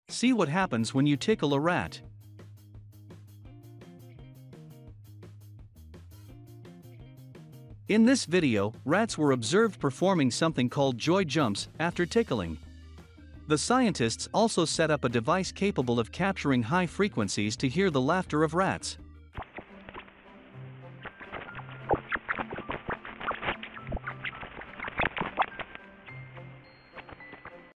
See what happens when you tickle a rat. In this video, rats were observed performing something called joy jumps after tickling. The scientists also set up a device capable of capturing high frequencies to hear the laughter of rats.